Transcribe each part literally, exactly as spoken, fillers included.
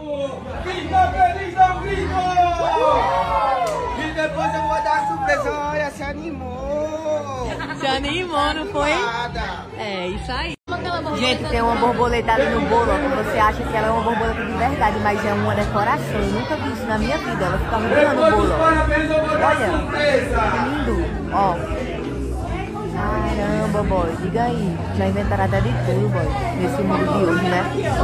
Quem tá feliz dá um grito! E depois eu vou dar surpresa. Olha, se animou! Se animou, não foi? Nada. É, isso aí. Gente, tem uma borboleta ali no bolo, ó, que você acha que ela é uma borboleta de verdade, mas é uma decoração. Eu nunca vi isso na minha vida. Ela fica mirando no bolo, ó. Olha, que lindo, ó. Caramba, boy, diga aí. Já inventaram até de tudo, boy, nesse mundo de hoje, né?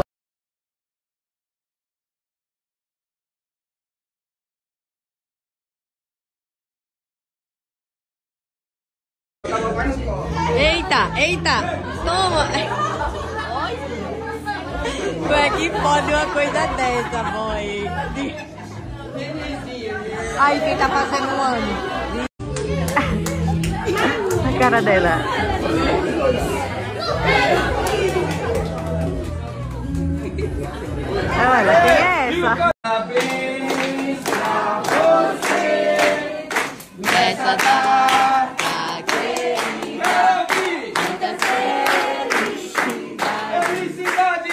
Eita, eita, toma. Como é que pode uma coisa dessa, boy? Aí, quem tá fazendo um ano? A cara dela. Olha, quem é essa? Parabéns pra você Nessa data querida, muitas felicidades. Felicidade!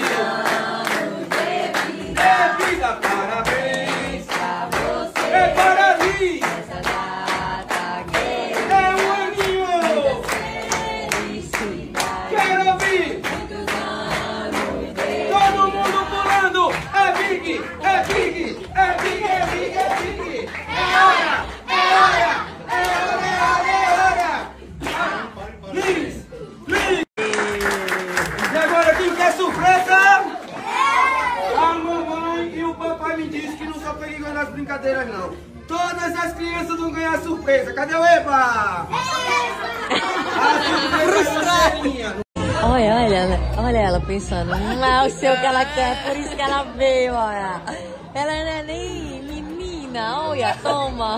É vida, parabéns pra você. é para mim. Nessa data querida, É um aninho. felicidade. Quero ouvir Muitos anos de todo mundo pulando. É big, é big, é big, é big, é big. É hora, é hora, é hora, é hora, é hora. Liz, Liz. E agora quem quer surpresa? A mamãe e o papai me disse que não sou perigo nas brincadeiras não. Todas as crianças vão ganhar surpresa. Cadê o Eba? A surpresa é minha. Olha, olha ela, olha ela pensando, não é o seu que ela quer, por isso que ela veio, olha. Ela não é nem menina, olha, toma.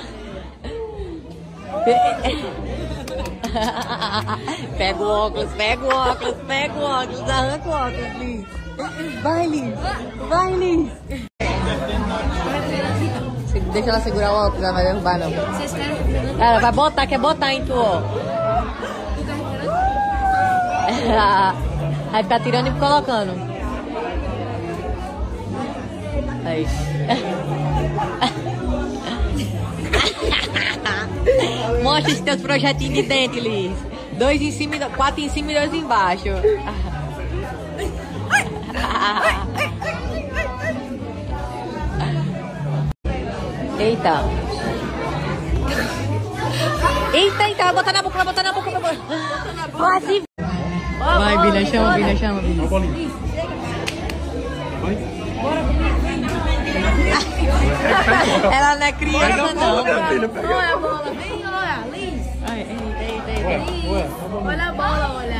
Pega o óculos, pega o óculos, pega o óculos, arranca o óculos, Liz. Vai, Liz, vai, Liz. Deixa ela segurar o óculos, ela vai derrubar, não. Ela vai botar, quer botar em tu, ó. Aí ficar tirando e colocando. Aí. Mostra os teus projetinhos de dente, Liz. Dois em cima, quatro em cima e dois embaixo. Eita. Eita, eita, vai botar na boca, vai botar na boca, vai botar. Quase. Vai, Bina, chama, Bina, chama, Bina. Ela não é criança, não. Olha a bola, vem, olha, Liz. Eita, eita, eita. Olha a bola, olha.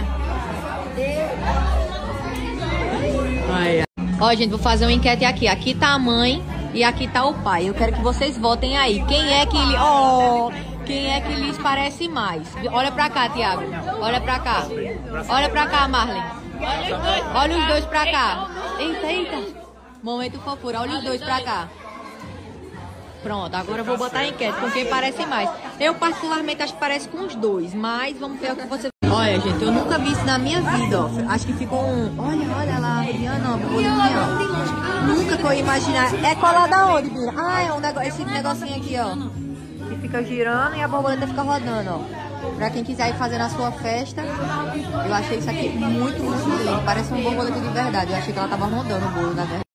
Ai, ai. Ó, gente, vou fazer uma enquete aqui. Aqui tá a mãe e aqui tá o pai. Eu quero que vocês votem aí. Quem é que... Oh, quem é que lhes parece mais? Olha pra cá, Tiago. Olha pra cá. Olha pra cá, Marlene. Olha os dois pra cá. Eita, eita. Momento fofura. Olha os dois pra cá. Pronto, agora eu vou botar a enquete com quem parece mais. Eu particularmente acho que parece com os dois, mas vamos ver o que você... Olha, gente, eu nunca vi isso na minha vida, ó. Acho que ficou um... Olha, olha lá, Rihanna, ó, bolinha, ó. Nunca que eu ia imaginar. É colado aonde, Bia? Ah, é um negócio, esse negocinho aqui, ó. Que fica girando e a borboleta fica rodando, ó. Pra quem quiser ir fazer na sua festa, eu achei isso aqui muito, muito lindo. Parece uma borboleta de verdade. Eu achei que ela tava rodando o bolo, na verdade.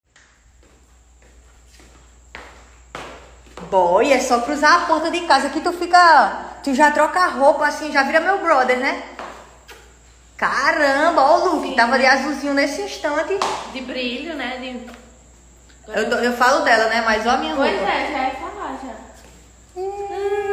Boy, é só cruzar a porta de casa que tu fica... Tu já troca a roupa assim, já vira meu brother, né? Caramba, ó o look, tava de azulzinho nesse instante. De brilho, né? De... Eu, eu falo dela, né? Mas ó a minha roupa. Pois é, já é falar já. Hum,